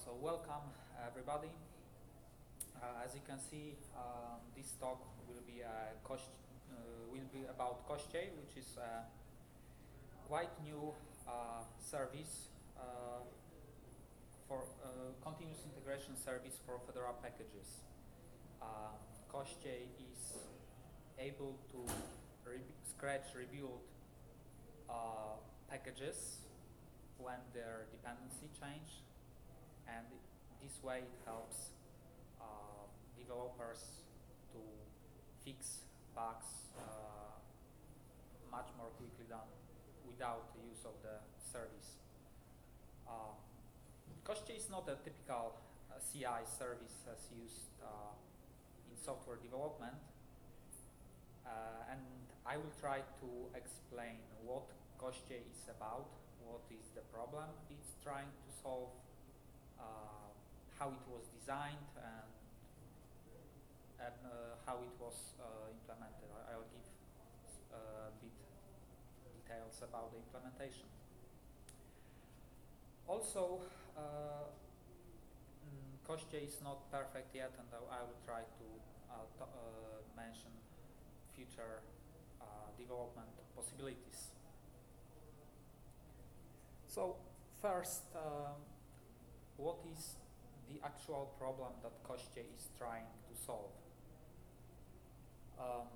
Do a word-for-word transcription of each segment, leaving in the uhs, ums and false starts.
so welcome everybody. Uh, as you can see, um, this talk will be a Kosch, uh, will be about Koschei, which is a quite new uh, service uh, for uh, continuous integration service for Fedora packages. Uh, Koschei is able to re scratch rebuild uh, packages when their dependency change, and this way it helps uh, developers to fix bugs uh, much more quickly than without the use of the service. Uh, Koschei is not a typical uh, C I service as used uh, in software development, uh, and I will try to explain what Koschei is about, what is the problem it's trying to solve, uh, how it was designed, and, and uh, how it was uh, implemented. I, I'll give a bit details about the implementation. Also, uh, mm, Koschei is not perfect yet, and I, I will try to uh, uh, mention future uh, development possibilities. So first, um, what is the actual problem that Koschei is trying to solve? Um,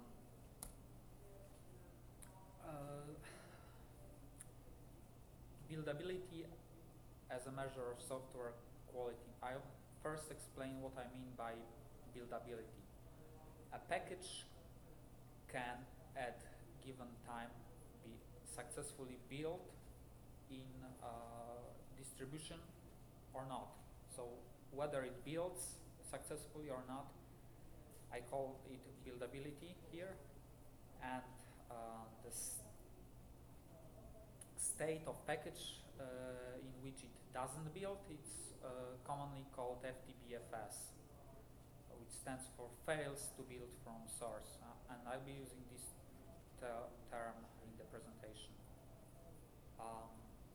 uh, buildability as a measure of software quality. I'll first explain what I mean by buildability. A package can at given time be successfully built in uh, distribution or not. So whether it builds successfully or not, I call it buildability here, and uh, the state of package uh, in which it doesn't build, it's uh, commonly called F T B F S, which stands for fails to build from source, uh, and I'll be using this ter term in the presentation. Um,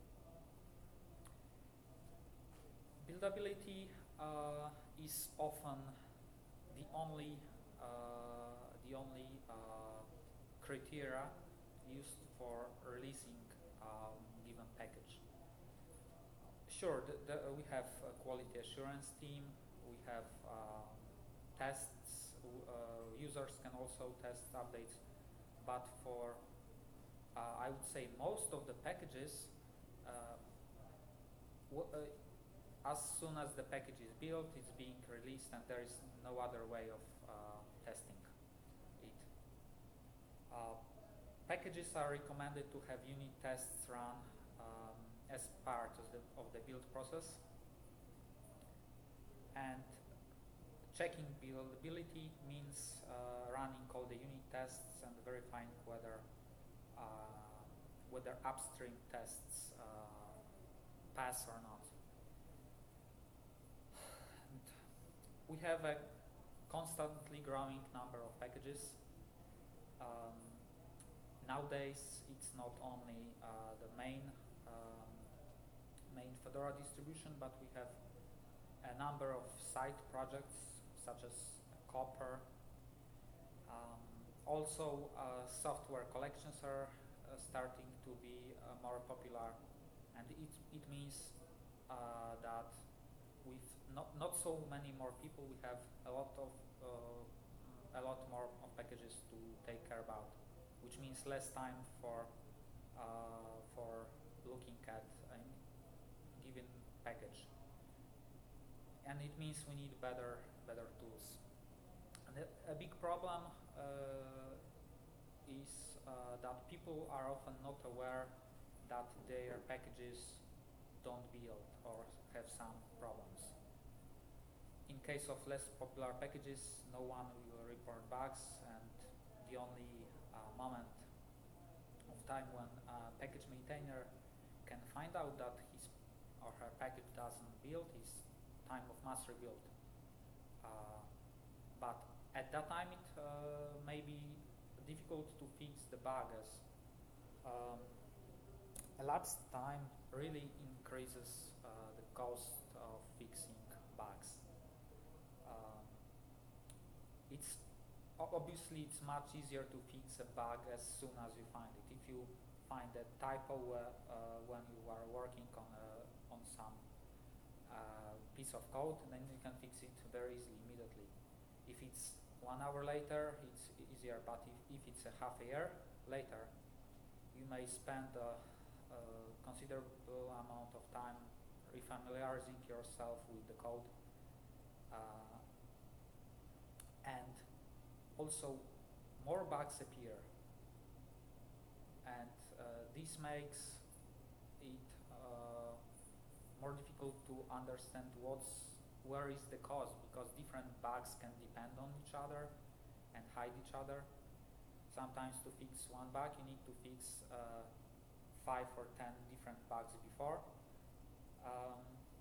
buildability uh, is often the only uh, the only uh, criteria used for releasing um, given package. Sure, the, the, we have a quality assurance team, we have uh, tests, uh, users can also test updates, but for uh, I would say most of the packages, uh, w uh, as soon as the package is built, it's being released, and there is no other way of uh, testing it. Uh, packages are recommended to have unit tests run um, as part of the, of the build process, and checking buildability means uh, running all the unit tests and verifying whether uh, whether upstream tests uh, pass or not. And we have a constantly growing number of packages. Um, nowadays, it's not only uh, the main um, main Fedora distribution, but we have a number of side projects such as Copper. Um, also, uh, software collections are uh, starting to be uh, more popular, and it it means uh, that with not not so many more people, we have a lot of uh, a lot more of packages to take care about, which means less time for uh, for looking at a given package, and it means we need better better tools. And a, a big problem uh, is uh, that people are often not aware that their packages don't build or have some problems. In case of less popular packages, no one will report bugs, and the only uh, moment of time when a package maintainer can find out that his or her package doesn't build is time of mass rebuild. Uh, but at that time it uh, may be difficult to fix the bug, as um, elapse time really increases uh, the cost of fixing bugs. Um, it's obviously it's much easier to fix a bug as soon as you find it. If you find a typo uh, uh, when you are working on a, on some uh, piece of code, then you can fix it very easily, immediately. If it's one hour later, it's easier, but if, if it's a half a year later, you may spend a, a considerable amount of time refamiliarizing yourself with the code. Uh, and also more bugs appear. And uh, this makes it uh, more difficult to understand what's, where is the cause, because different bugs can depend on each other and hide each other. Sometimes to fix one bug, you need to fix uh, five or ten different bugs before. Um,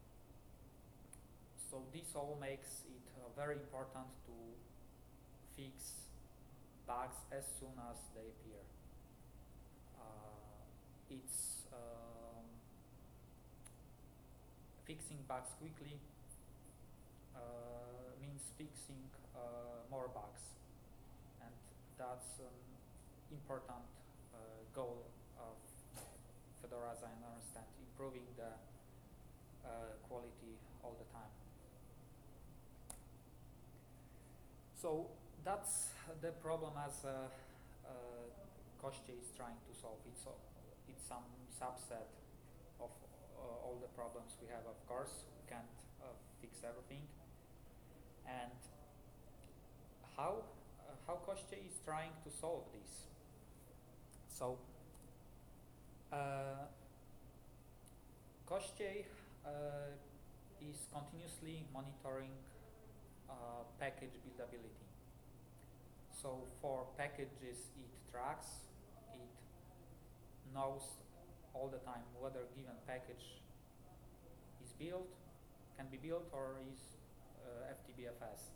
so this all makes it uh, very important to fix bugs as soon as they appear. Uh, it's um, fixing bugs quickly uh, means fixing uh, more bugs, and that's an important uh, goal of Fedora, as I understand, improving the uh, quality all the time. So that's the problem as uh, uh, Koschei is trying to solve. It's, uh, it's some subset of uh, all the problems we have, of course. We can't uh, fix everything. And how, uh, how Koschei is trying to solve this? So uh, Koschei uh, is continuously monitoring uh, package buildability. So for packages it tracks, it knows all the time whether a given package is built, can be built, or is uh, F T B F S.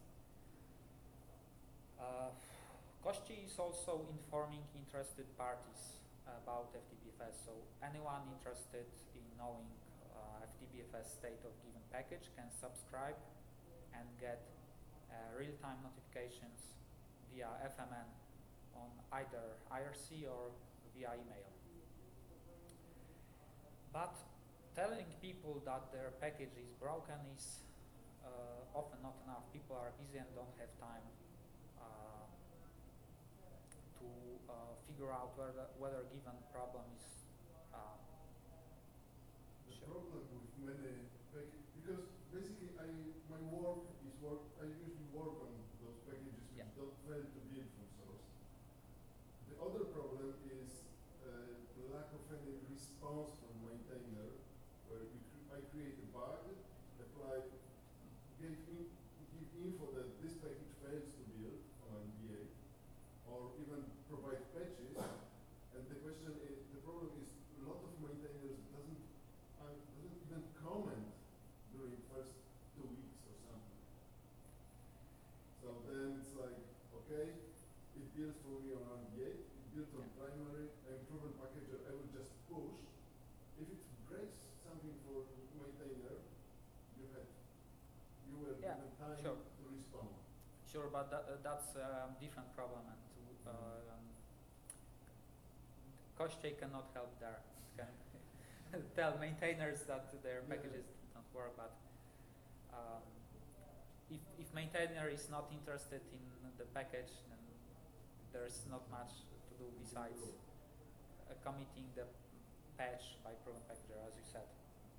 Uh, Koschei is also informing interested parties about F T B F S. So anyone interested in knowing uh, F T B F S state of given package can subscribe and get uh, real-time notifications via F M N on either I R C or via email. But telling people that their package is broken is uh, often not enough. People are busy and don't have time uh, to uh, figure out whether, whether a given problem is uh, the sure. problem with many packages, because basically I my work is work I usually work on those packages which yeah. don't fail to build from source. The other problem is uh, the lack of any response from maintainer, where we cre I create a bug, apply, give, in, give info that this package fails to build on N V A, or even provide patches, and the question is, the problem is a lot of maintainers doesn't uh, doesn't even comment during first two weeks or something. So then it's like, okay, it builds for me on N V A, it builds on primary, I'm proven packager, I will just push. If it breaks something for maintainer, you had you were yeah, given time sure. to respond. Sure, but that, uh, that's a different problem, and uh, um, Koschei cannot help there. Can tell maintainers that their packages yeah. don't work, but um, if, if maintainer is not interested in the package, then there's not much to do besides uh, committing the patch by proven packager, as you said.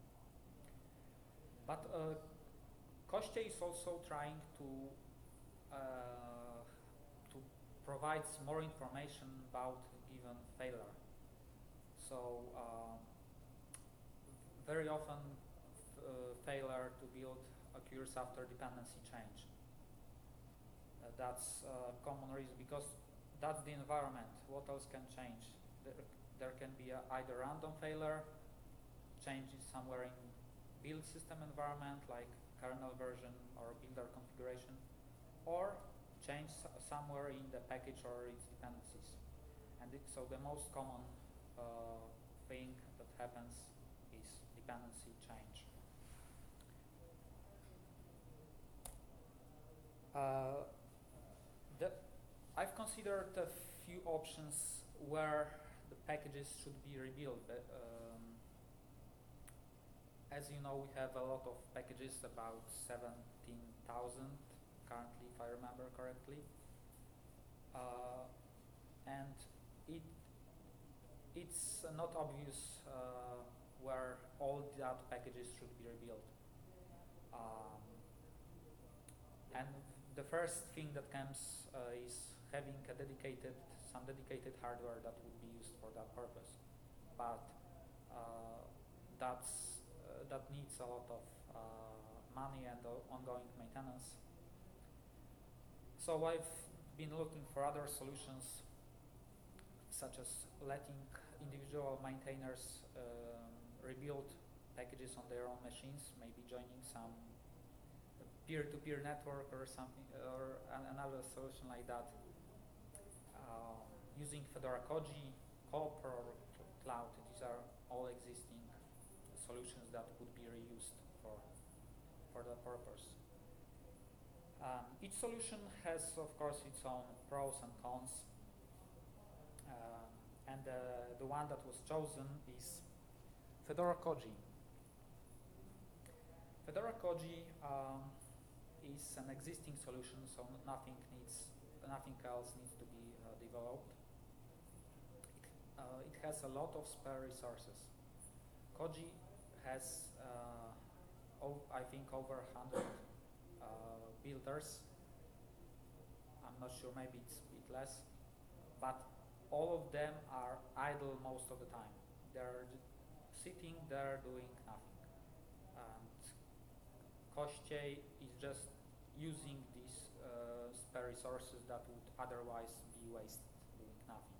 But uh, Koschei is also trying to uh, to provide more information about a given failure. So um, very often uh, failure to build occurs after dependency change. Uh, that's a common reason, because that's the environment. What else can change? There, there can be a, either random failure, changes somewhere in build system environment like kernel version or builder configuration, or change somewhere in the package or its dependencies. And it, so the most common uh, thing that happens is dependency change. Uh, the, I've considered a few options where the packages should be rebuilt. But, um, as you know, we have a lot of packages, about seventeen thousand currently, if I remember correctly. Uh, and it it's not obvious uh, where all that packages should be rebuilt. Um, and the first thing that comes uh, is having a dedicated, some dedicated hardware that would be used for that purpose. But uh, that's uh, that needs a lot of uh, money and uh, ongoing maintenance. So I've been looking for other solutions, such as letting individual maintainers um, rebuild packages on their own machines, maybe joining some peer-to-peer network or something, or an another solution like that, uh, using Fedora Koji, Cop, or Cloud. These are all existing solutions that could be reused for for that purpose. Um, each solution has, of course, its own pros and cons. Um, and uh, the one that was chosen is Fedora Koji. Fedora Koji um, is an existing solution, so nothing needs, nothing else needs to be uh, developed. It, uh, it has a lot of spare resources. Koji has, uh, oh, I think, over one hundred uh, builders. I'm not sure, maybe it's a bit less, but all of them are idle most of the time. They're sitting there doing nothing. And Koschei is just using these uh, spare resources that would otherwise be wasted doing nothing.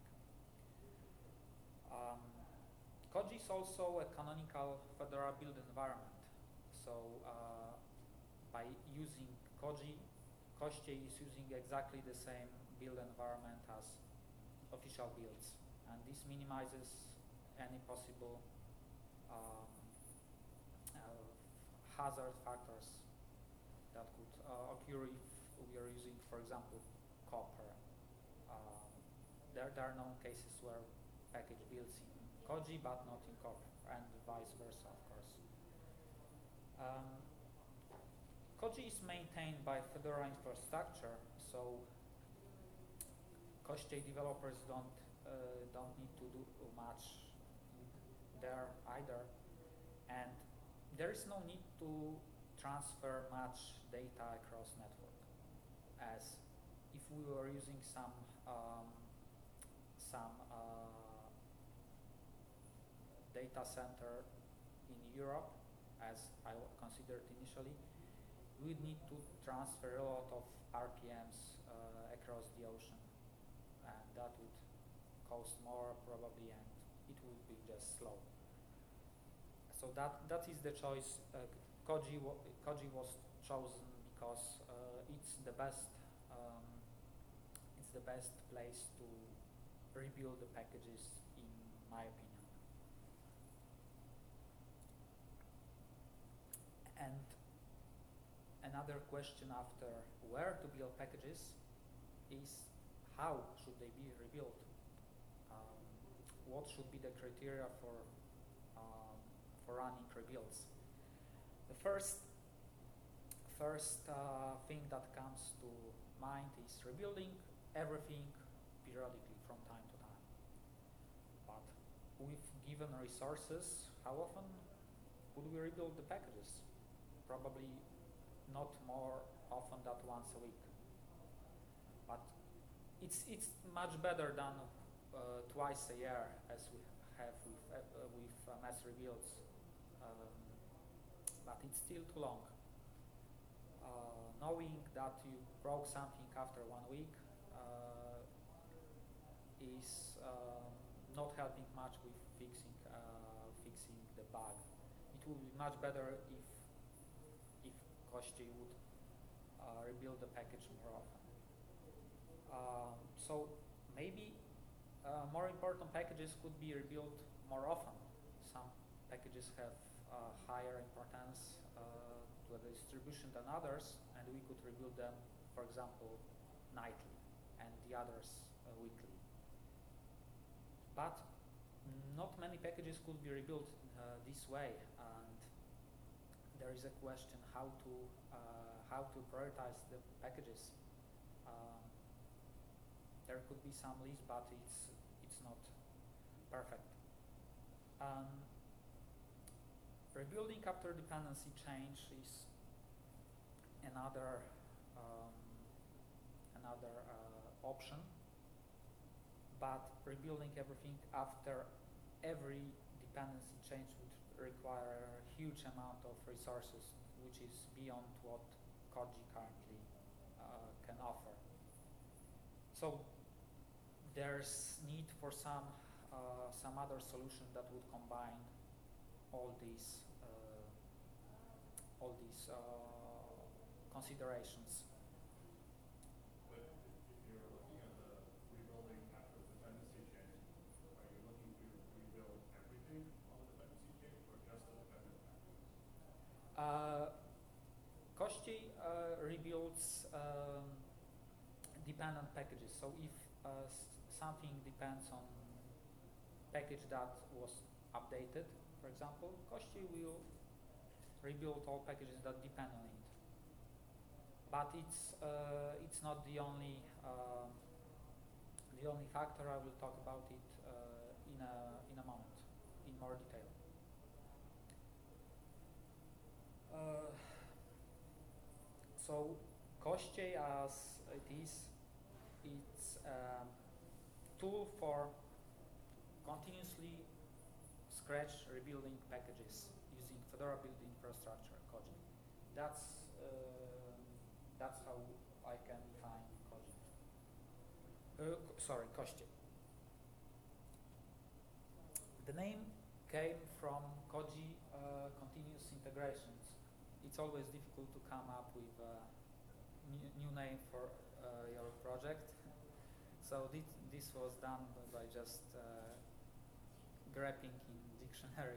Um, Koji is also a canonical Fedora build environment. So uh, by using Koji, Koschei is using exactly the same build environment as official builds, and this minimizes any possible um, uh, hazard factors that could uh, occur if we are using, for example, Copper. Uh, there, there are known cases where package builds in Koji but not in Copper, and vice versa, of course. Um, Koji is maintained by Fedora infrastructure, so Koschei developers don't uh, don't need to do much there either, and there is no need to transfer much data across network, as if we were using some um, some uh, data center in Europe, as I considered initially, we would need to transfer a lot of R P Ms uh, across the ocean, and that would cost more probably, and it would be just slow. So that that is the choice. Uh, Koji, Koji was chosen because uh, it's the best. Um, it's the best place to rebuild the packages, in my opinion. And another question after where to build packages is how should they be rebuilt? Um, what should be the criteria for um, for running rebuilds? The first first uh, thing that comes to mind is rebuilding everything periodically from time to time. But with given resources, how often would we rebuild the packages? Probably not more often than once a week. But it's it's much better than uh, twice a year, as we have with uh, with uh, mass rebuilds. Um, but it's still too long. Uh, knowing that you broke something after one week uh, is um, not helping much with fixing uh, fixing the bug. It would be much better if if Koschei would uh, rebuild the package more often. Um, so maybe uh, more important packages could be rebuilt more often. Some packages have uh, higher importance uh, to the distribution than others, and we could rebuild them for example, nightly, and the others uh, weekly. But not many packages could be rebuilt uh, this way, and there is a question how to uh, how to prioritize the packages. Um, there could be some list, but it's it's not perfect. Um, rebuilding after dependency change is another um, another uh, option, but rebuilding everything after every dependency change would require a huge amount of resources, which is beyond what Koji currently uh, can offer. So there's need for some uh, some other solution that would combine all these uh, all these uh, considerations. But if you're looking at the rebuilding after the dependency change, are you looking to rebuild everything on the dependency change or just the dependent packages? Uh, Koschei uh, rebuilds um, dependent packages. So if uh, something depends on package that was updated, for example, Koschei will rebuild all packages that depend on it. But it's uh, it's not the only uh, the only factor. I will talk about it uh, in a in a moment in more detail. Uh, so Koschei, as it is, it's a tool for continuously scratch rebuilding packages using Fedora build infrastructure, Koji. That's uh, that's how I can define Koji. Uh, sorry, Koschei. The name came from Koji uh, continuous integrations. It's always difficult to come up with a new, new name for uh, your project. So this, this was done by just uh, grabbing in dictionary.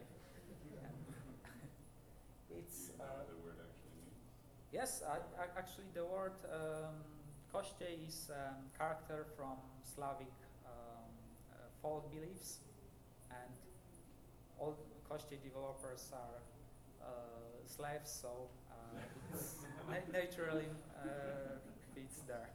It's Do you know uh, what the word actually means? yes, I, I, actually the word um, Koschei is um, character from Slavic um, uh, folk beliefs, and all Koschei developers are uh, slaves, so uh, it's na naturally uh, fits there.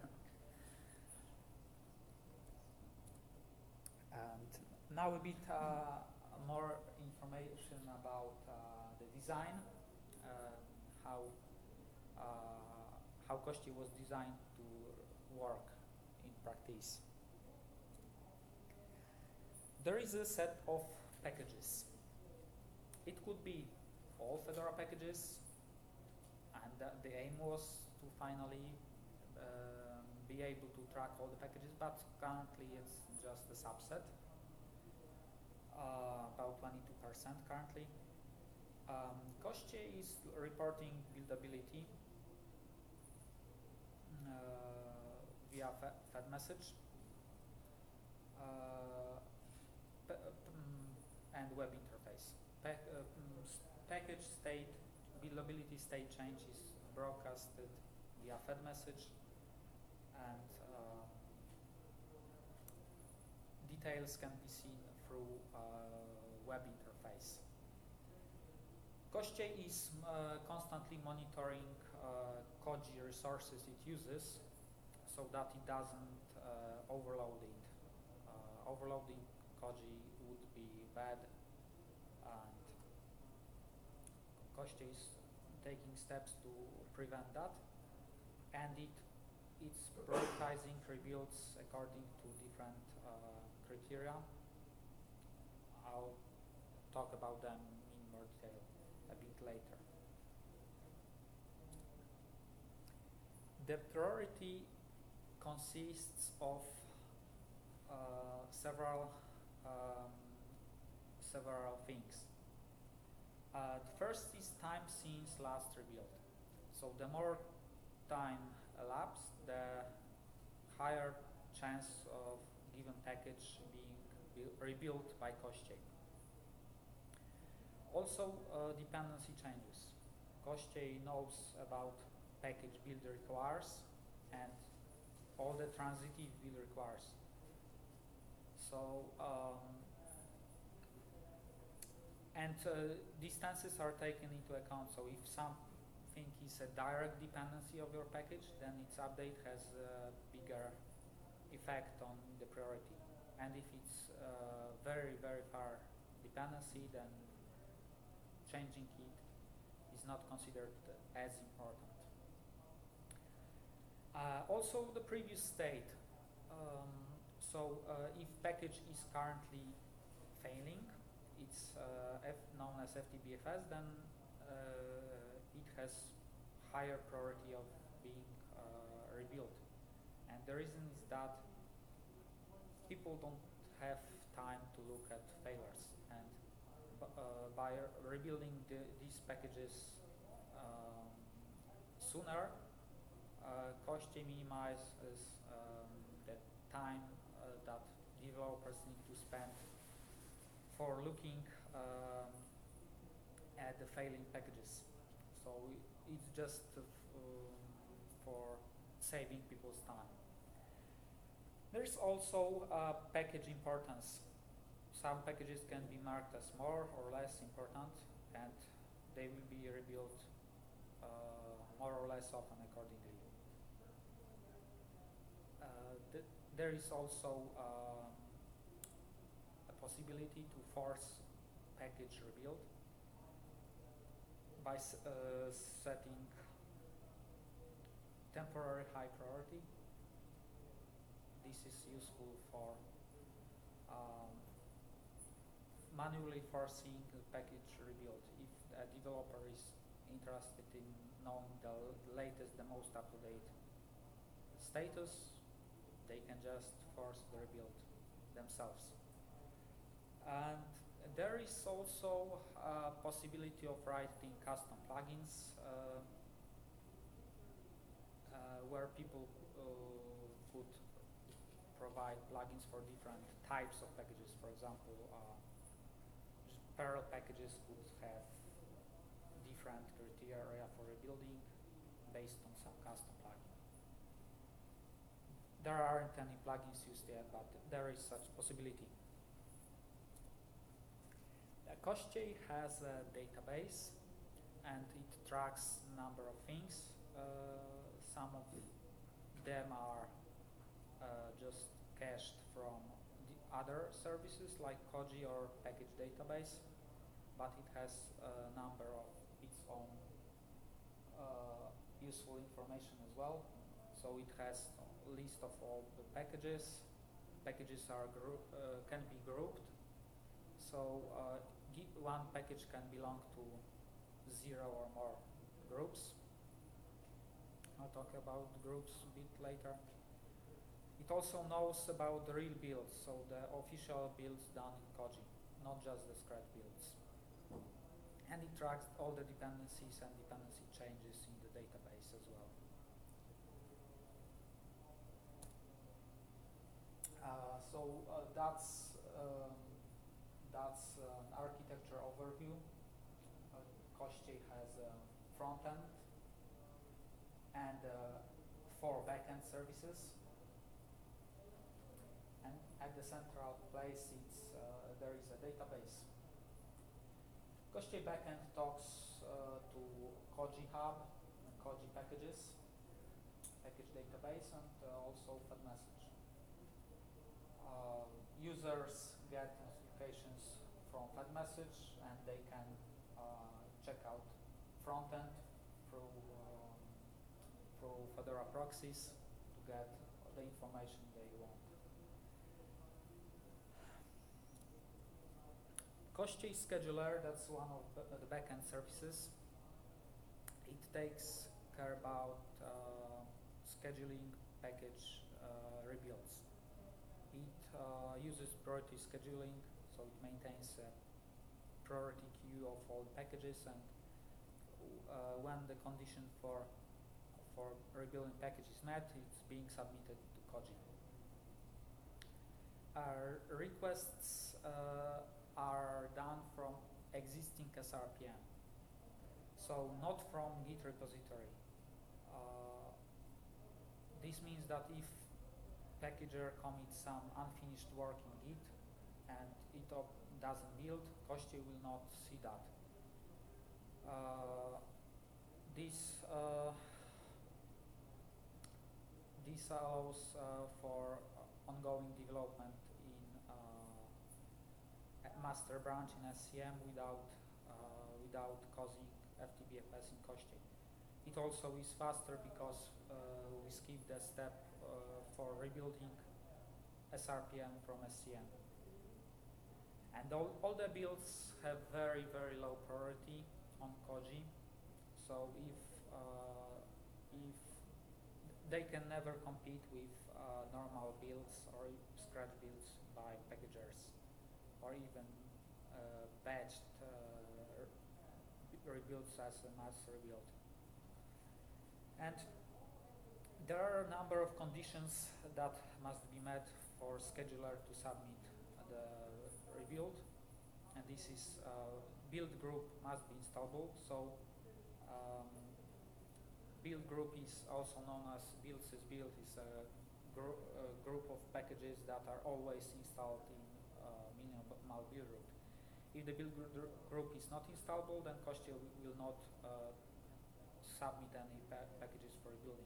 And now a bit uh, more information about uh, the design, uh, how uh, how Koschei was designed to work in practice. There is a set of packages. It could be all Fedora packages, and uh, the aim was to finally um, be able to track all the packages, but currently it's just a subset, uh, about twenty-two percent currently. Um, Koschei is reporting buildability uh, via fed message uh, and web interface. Pack, uh, package state, buildability state change is broadcasted via fed message, and uh, details can be seen through uh, web interface. Koschei is uh, constantly monitoring uh, Koji resources it uses so that it doesn't uh, overload it. Uh, overloading Koji would be bad, and Koschei is taking steps to prevent that, and it it's prioritizing rebuilds according to different uh, criteria. I'll talk about them in more detail a bit later. The priority consists of uh, several um, several things. Uh, the first is time since last rebuild. So the more time elapsed, the higher chance of given package being rebuilt by Koschei. Also, uh, dependency changes. Koschei knows about package build requires, and all the transitive will requires. So, um, and uh, distances are taken into account. So if something is a direct dependency of your package, then its update has a bigger effect on the priority. And if it's uh, very, very far dependency, then changing it is not considered as important. Uh, also, the previous state. Um, so uh, if package is currently failing, it's uh, F known as F T B F S, then uh, it has higher priority of being uh, rebuilt. And the reason is that people don't have time to look at failures, and uh, by rebuilding the, these packages um, sooner, uh, Koschei minimizes um, the time uh, that developers need to spend for looking um, at the failing packages. So it's just uh, um, for saving people's time. There's also uh, package importance. Some packages can be marked as more or less important, and they will be rebuilt uh, more or less often accordingly. Uh, th there is also um, a possibility to force package rebuild by s uh, setting temporary high priority. This is useful for um, manually forcing the package rebuild. If a developer is interested in knowing the latest, the most up-to-date status, they can just force the rebuild themselves. And there is also a possibility of writing custom plugins uh, uh, where people uh, could provide plugins for different types of packages. For example, uh, Perl packages could have different criteria for rebuilding based on some custom plugin. There aren't any plugins used yet, but there is such possibility. Uh, Koschei has a database, and it tracks a number of things. Uh, some of them are uh, just cached from the other services like Koji or package database, but it has a number of its own uh, useful information as well. So it has a list of all the packages. Packages are group, uh, can be grouped. So uh, one package can belong to zero or more groups. I'll talk about groups a bit later. It also knows about the real builds, so the official builds done in Koji, not just the scratch builds. And it tracks all the dependencies and dependency changes in the database as well. Uh, so uh, that's um, that's an architecture overview. Uh, Koschei has a front end and uh, four backend services. And at the central place, it's, uh, there is a database. Koschei backend talks uh, to Koji Hub and Koji packages, package database, and uh, also FedMessage. Uh, users get notifications from FedMessage, and they can uh, check out frontend through um, through Fedora proxies to get the information they want. Koschei scheduler, that's one of the backend services. It takes care about uh, scheduling package uh, rebuilds. It uh, uses priority scheduling, so it maintains a priority queue of all the packages, and uh, when the condition for for rebuilding package is met, it's being submitted to Koji. Our requests uh, are done from existing S R P M, so not from Git repository. Uh, this means that if packager commits some unfinished work in Git and it doesn't build, Koschei will not see that. Uh, this uh, this allows uh, for ongoing development in uh, a master branch in S C M without uh, without causing F T B F S in Koschei. It also is faster because uh, we skip the step uh, for rebuilding S R P M from S C M. And all, all the builds have very, very low priority on Koji. So if uh, if they can never compete with uh, normal builds or scratch builds by packagers, or even uh, batched uh, rebuilds as a mass rebuild. And there are a number of conditions that must be met for scheduler to submit the rebuild, and this is uh, build group must be installable. So um, build group is also known as build sys build, is a, gr a group of packages that are always installed in uh, minimal build root. If the build gr group is not installable, then Koschei will not uh, submit any pa packages for rebuilding.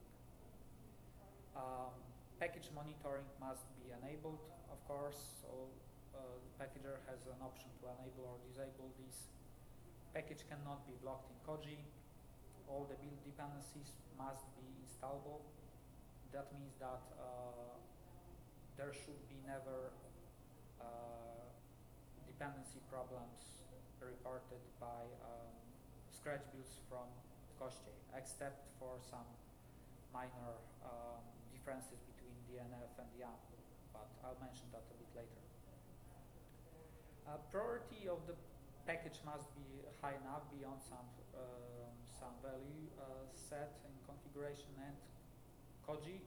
Um, package monitoring must be enabled, of course, so uh, the packager has an option to enable or disable this. Package cannot be blocked in Koji. All the build dependencies must be installable. That means that uh, there should be never uh, dependency problems reported by um, scratch builds from Koschei, except for some minor um, differences between D N F and YAML, but I'll mention that a bit later. Uh, priority of the package must be high enough beyond some um, some value uh, set in configuration, and Koji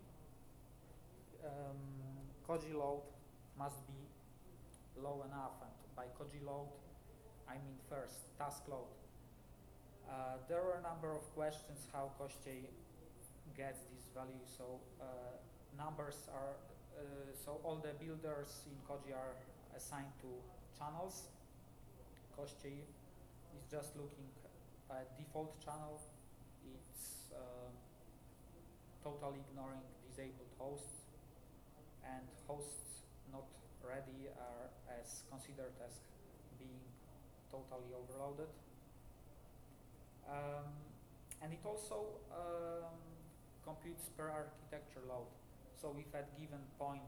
um, Koji load must be low enough, and by Koji load I mean first task load. Uh, there are a number of questions how Koschei gets this value. So uh, numbers are uh, so all the builders in Koji are assigned to channels. Koschei is just looking at default channel. It's uh, totally ignoring disabled hosts, and hosts not ready are as considered as being totally overloaded. Um, and it also um, computes per architecture load. So if at given point,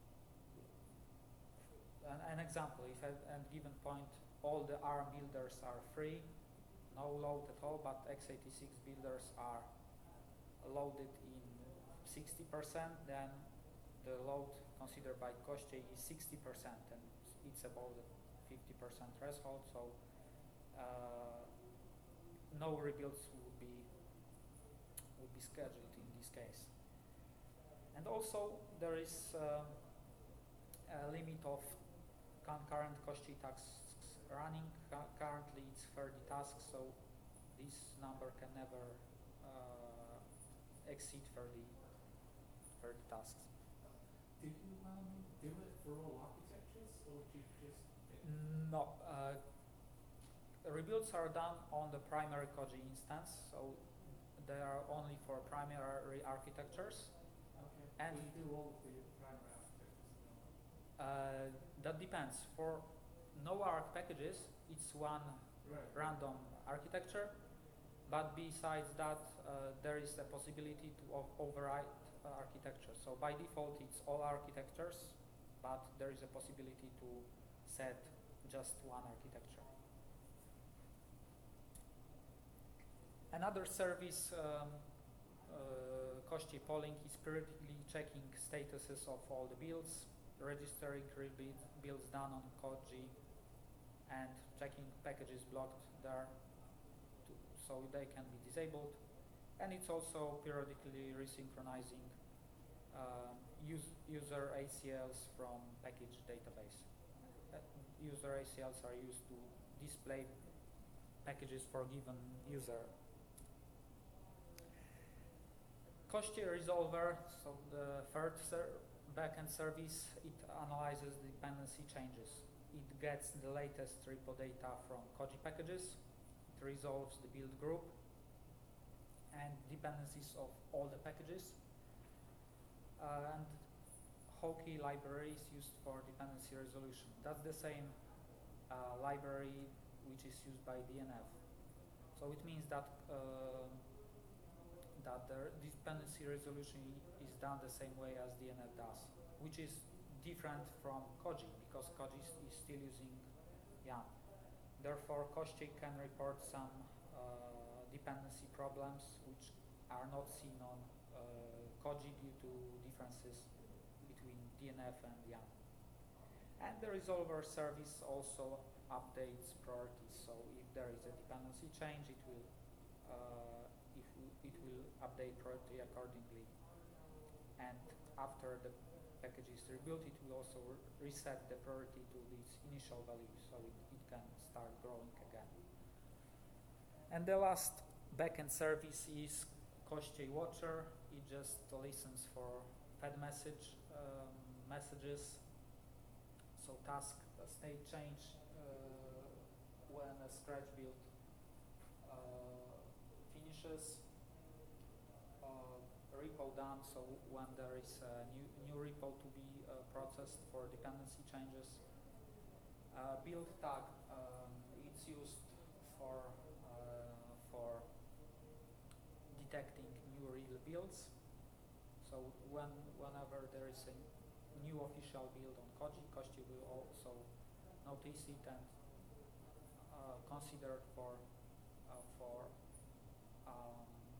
an, an example, if at a given point all the ARM builders are free, no load at all, but x eighty-six builders are loaded in sixty percent, then the load considered by Koschei is sixty percent, and it's above the fifty percent threshold, so uh, no rebuilds would be would be scheduled in this case. And also there is um, a limit of concurrent Koschei tasks running. Cu currently it's thirty tasks, so this number can never uh, exceed thirty, thirty tasks. Did you um, do it for all architectures, or did you just? No. Uh, rebuilds are done on the primary Koji instance, so they are only for primary architectures. Okay. And will you do all of the primary architectures? Uh, that depends. For no arc packages, it's one Right. random architecture, but besides that, uh, there is a possibility to override uh, architecture. So by default, it's all architectures, but there is a possibility to set just one architecture. Another service, um, uh, Koschei polling, is periodically checking statuses of all the builds, registering builds done on Koji, and checking packages blocked there to, so they can be disabled. And it's also periodically resynchronizing uh, use, user A C Ls from package database. Uh, user A C Ls are used to display packages for given user. Koschei resolver, so the third ser backend service, it analyzes the dependency changes. It gets the latest repo data from Koji packages. It resolves the build group and dependencies of all the packages. Uh, and Koji library is used for dependency resolution. That's the same uh, library which is used by D N F. So it means that uh, that the dependency resolution is done the same way as D N F does, which is different from Koji because Koji is still using YAML. Therefore, Koschei can report some uh, dependency problems which are not seen on uh, Koji due to differences between D N F and YAML. And the resolver service also updates priorities. So if there is a dependency change, it will uh, if it will update priority accordingly. And after the package is rebuilt, it will also re reset the priority to its initial value, so it, it can start growing again. And the last backend service is Koschei Watcher. It just listens for fed message um, messages, so task uh, state change uh, when a scratch build uh, finishes, uh, repo done, so when there is a new, new repo to be uh, processed for dependency changes. Uh, build tag, um, it's used for, uh, for detecting new real builds. So when, whenever there is a new official build on Koji, Koschei will also notice it and uh, consider for, uh, for um,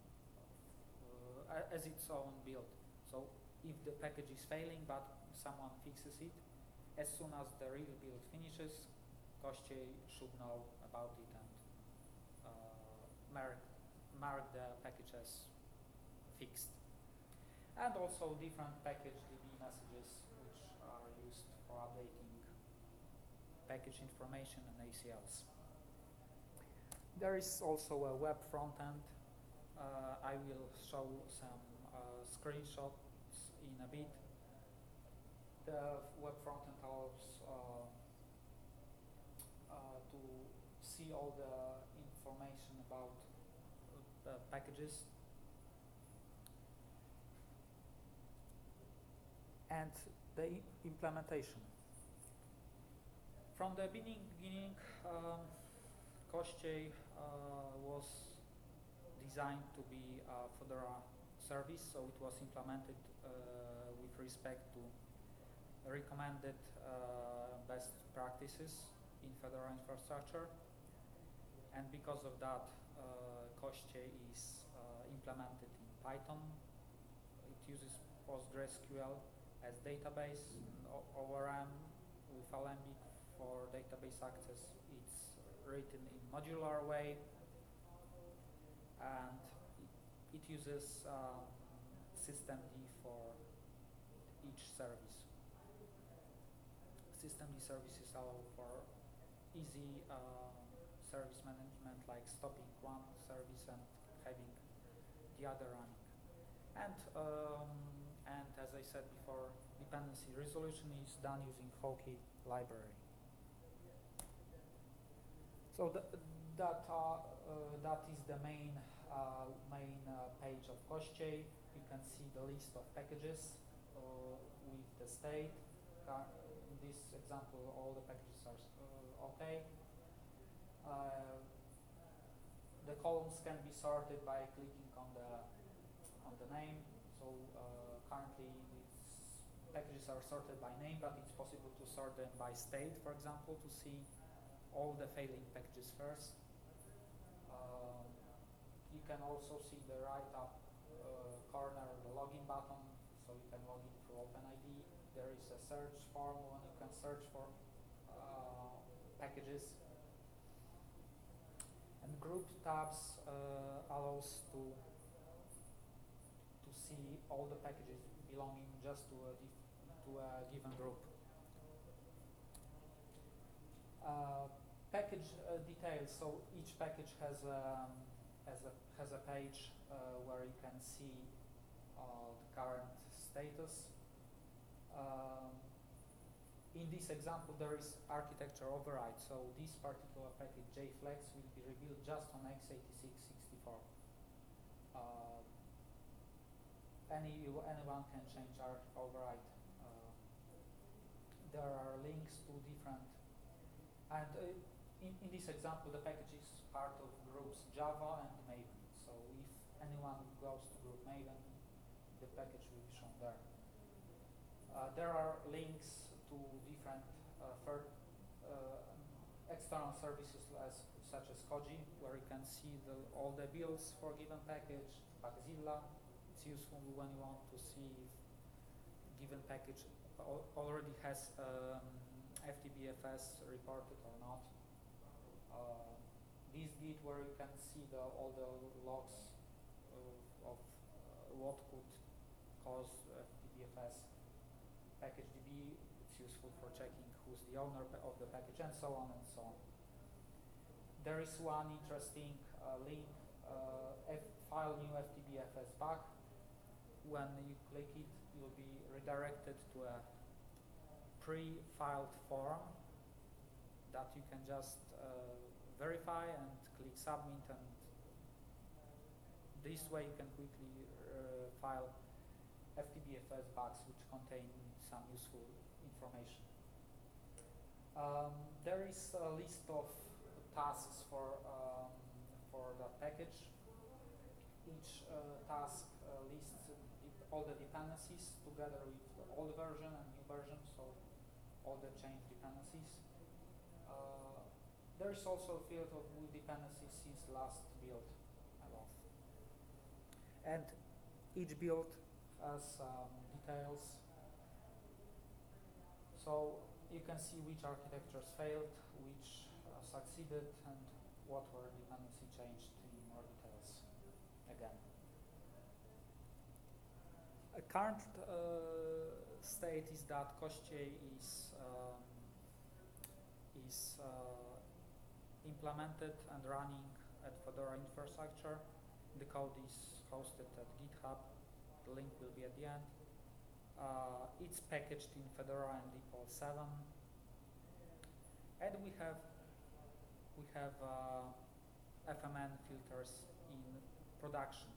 uh, as its own build. So if the package is failing but someone fixes it, as soon as the real build finishes, Koschei should know about it and uh, mark, mark the package as fixed. And also different package D B messages which are used for updating package information and A C Ls. There is also a web frontend. Uh, I will show some uh, screenshots in a bit. The web frontend allows uh, uh, to see all the information about the packages and the implementation. From the beginning, beginning um, Koschei uh, was designed to be a Fedora service, so it was implemented uh, with respect to recommended uh, best practices in Fedora infrastructure, and because of that, uh, Koschei is uh, implemented in Python. It uses PostgreSQL as database, O R M with Alembic for database access. It's written in modular way, and it, it uses um, systemd for each service. Systemd services allow for easy uh, service management, like stopping one service and having the other running. And um, and as I said before, dependency resolution is done using Koji library. So th that uh, uh, that is the main uh, main uh, page of Koschei. You can see the list of packages uh, with the state. Uh, in this example, all the packages are uh, okay. Uh, the columns can be sorted by clicking on the on the name. So uh, currently these packages are sorted by name, but it's possible to sort them by state, for example, to see all the failing packages first. Um, you can also see the right up uh, corner, the login button, so you can log in through OpenID. There is a search form when you can search for uh, packages. And group tabs uh, allows to to see all the packages belonging just to a, to a given group. Uh, package uh, details. So each package has a has a has a page uh, where you can see uh, the current status. Um, in this example, there is architecture override, so this particular package jflex will be rebuilt just on x eighty-six sixty-four. Uh, any anyone can change our override. Uh, there are links to different, and uh, in, in this example, the package is part of groups Java and Maven. So if anyone goes to group Maven, the package will be shown there. Uh, there are links to different uh, third, uh, external services as, such as Koji, where you can see the, all the builds for a given package. Bugzilla, it's useful when you want to see if given package al already has um, F T B F S reported or not. Uh, this Git, where you can see the, all the logs of, of uh, what could cause F T B F S. Package D B, it's useful for checking who's the owner of the package, and so on and so on. There is one interesting uh, link, uh, F file new F T B F S bug. When you click it, you'll be redirected to a pre-filed form that you can just uh, verify and click submit, and this way you can quickly uh, file F T B F S bugs which contain some useful information. Um, there is a list of tasks for um, for that package. Each uh, task uh, lists all the dependencies together with the old version and new version, so all the change dependencies. Uh, there is also a field of new dependencies since last build above. And each build has um, details. So you can see which architectures failed, which uh, succeeded, and what were dependency changed in more details again. A current uh, state is that Koschei is um, is uh, implemented and running at Fedora infrastructure. The code is hosted at GitHub. The link will be at the end. Uh, it's packaged in Fedora and D P L seven, and we have we have uh, F M N filters in production.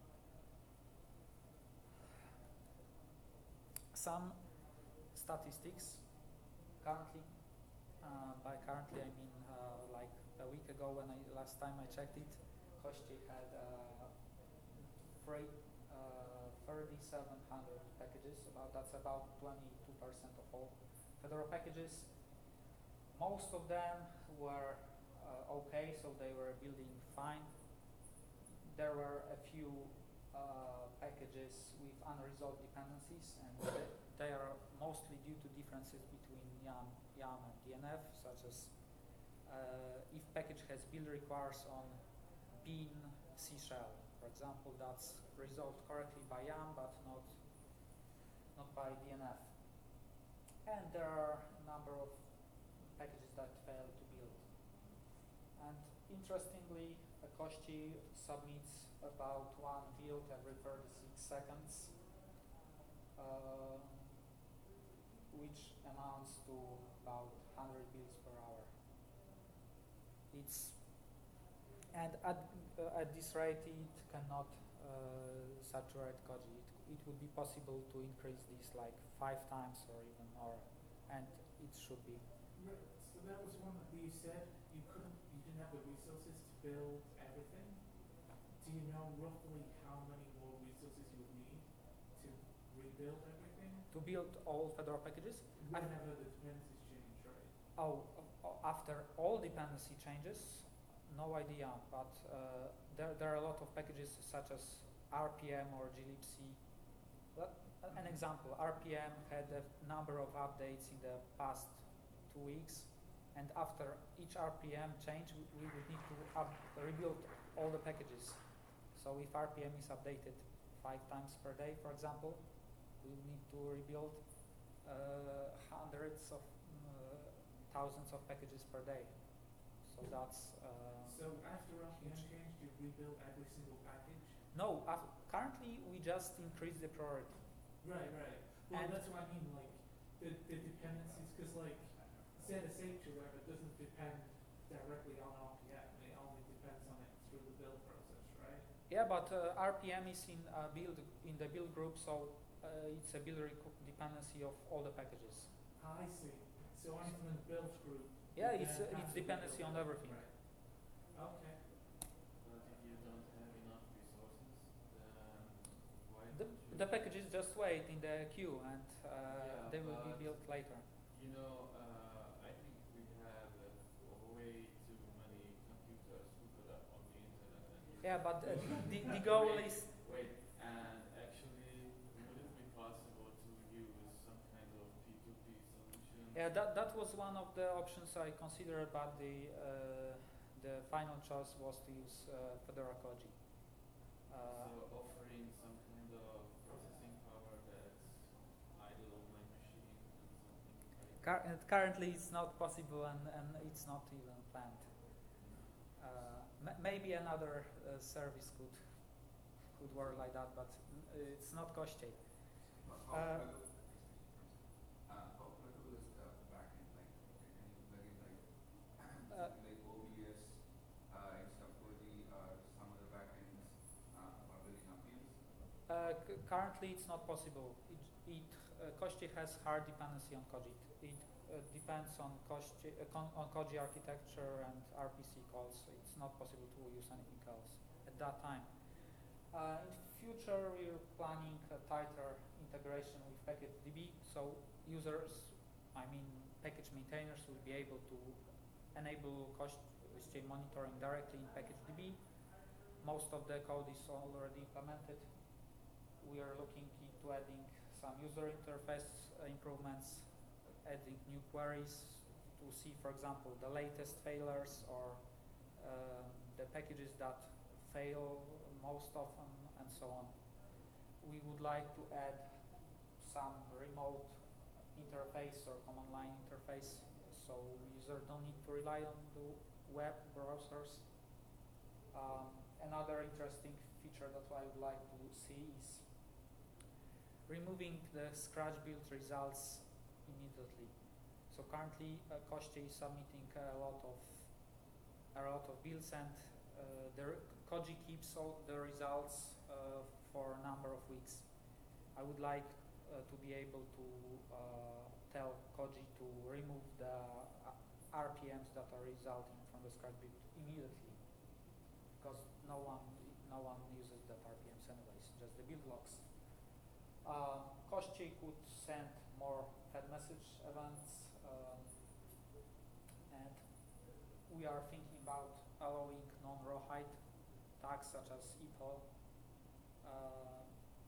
Some statistics currently, uh, by currently I mean uh, like a week ago when I last time I checked it, Koschei had uh, free thirty-seven hundred packages. About that's about twenty-two percent of all Fedora packages. Most of them were uh, okay, so they were building fine. There were a few uh, packages with unresolved dependencies, and they, they are mostly due to differences between YAM, YAM and D N F, such as uh, if package has build requires on bean C shell, for example, that's resolved correctly by YAM but not not by D N F. And there are a number of packages that fail to build. And interestingly, Koschei submits about one build every thirty-six seconds, uh, which amounts to about one hundred builds per hour. It's and at uh, at this rate, it cannot uh, saturate Koji. It, it would be possible to increase this like five times or even more, and it should be. So that was one that you said you couldn't, you didn't have the resources to build everything. Do you know roughly how many more resources you would need to rebuild everything? To build all Fedora packages? Whenever the dependencies change, right? Oh, uh, after all dependency changes, no idea, but uh, there, there are a lot of packages such as R P M or glibc. Well, an example, R P M had a number of updates in the past two weeks, and after each R P M change, we, we would need to up, rebuild all the packages. So if R P M is updated five times per day, for example, we will need to rebuild uh, hundreds of uh, thousands of packages per day. So that's. Uh, so after R P M change, you rebuild every single package? No, uh, currently currently, we just increase the priority. Right, right. Well, And that's what I mean, like, the, the dependencies, because, like, Z S H or whatever doesn't depend directly on R P M. It only depends on it through the build process, right? Yeah, but uh, R P M is in uh, build in the build group, so uh, it's a build dependency of all the packages. Ah, I see. So anything in the build group. Yeah, would it's then uh, have it's to be dependency built on up. everything. Right. Okay. But if you don't have enough resources, then why The, don't you? the packages just wait in the queue, and uh, Yeah, they will be but built later. You know, uh, I think we have uh, way too many computers hooked up on the internet. And you Yeah, but uh, can- the, the goal wait, is Wait, and actually, would it be possible to use some kind of P two P solution? yeah that that was one of the options I considered, but the uh, the final choice was to use uh, Fedora Koji. Uh, so offering some kind of processing power that's idle on my machine and something like Cur- and currently, it's not possible, and, and it's not even planned. Uh, m- maybe another uh, service could could work like that, but uh, it's not Koschei. How Uh, pluggable, uh, how pluggable is the backend? Like, can you plug in like Uh, something like O B S uh, instead of Koji or some other backends uh, for building R P Ms? Uh, c- currently, it's not possible. It, it uh, Koschei has hard dependency on Koji. It uh, depends on Koschei, uh, con- on Koji architecture and R P C calls. It's not possible to use anything else at that time. Uh, in future, we're planning a tighter integration with PackageDB, so users, I mean package maintainers, will be able to enable Koschei monitoring directly in PackageDB. Most of the code is already implemented. We are looking into adding some user interface uh, improvements, adding new queries to see, for example, the latest failures or um, the packages that fail most often, and so on. We would like to add some remote interface or command line interface, so user don't need to rely on the web browsers. Um, another interesting feature that I would like to see is removing the scratch build results immediately. So currently, uh, Koschei is submitting a lot of a lot of builds, and uh, the Koji keeps all the results uh, for a number of weeks. I would like uh, to be able to uh, tell Koji to remove the uh, R P Ms that are resulting from the scratch build immediately, because no one no one uses that R P Ms anyways, just the build logs. Uh, Koschei could send more fed message events, um, and we are thinking about allowing non-rawhide tags such as equal uh,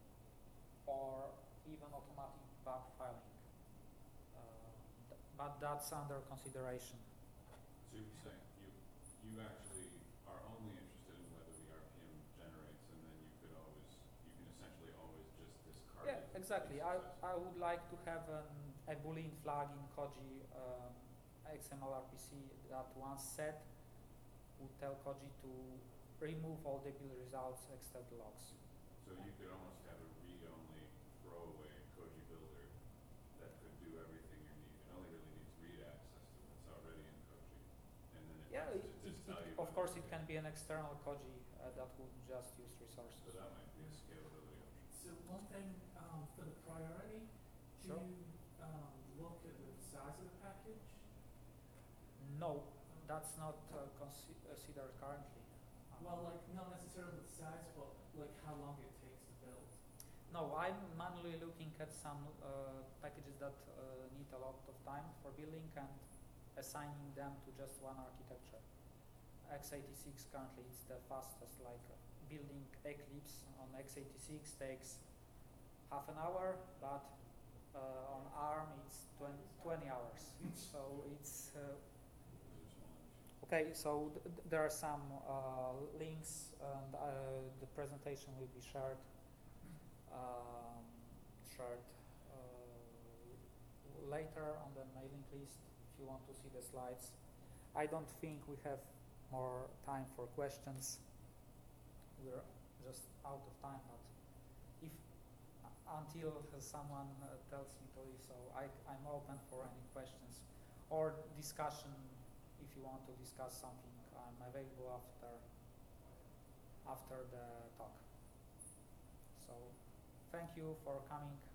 or even automatic bug filing. Uh, th- but that's under consideration. So you're saying you you actually are only interested in whether the R P M generates, and then you could always you can essentially always just discard Yeah, it. exactly. I, I would like to have an, a Boolean flag in Koji um, X M L R P C that once set would tell Koji to remove all the build results except the logs. So you could almost have a read-only throwaway Koji builder that could do everything you need. It only really needs read access to what's already in Koji, and then it Yeah, has it, to it, just it, tell you. of when course it's it in. can be an external Koji uh, that would just use resources. So that might be a scalability option. So one thing um, for the priority, do Sure. you um, look at the size of the package? No, that's not uh, consi- considered currently. Um, Well, like not necessarily the size, but like how long it takes to build. No, I'm manually looking at some uh, packages that uh, need a lot of time for building and assigning them to just one architecture. x eighty-six currently is the fastest, like uh, building Eclipse on x eighty-six takes half an hour, but uh, on ARM it's twenty, twenty hours. So it's uh, Those are small machines. okay. So th- th- there are some uh, links, and uh, the presentation will be shared. Um, shared uh, later on the mailing list if you want to see the slides. I don't think we have more time for questions. We're just out of time, but until someone uh, tells me to leave. So I, I'm open for any questions or discussion. If you want to discuss something, I'm available after after the talk. So thank you for coming.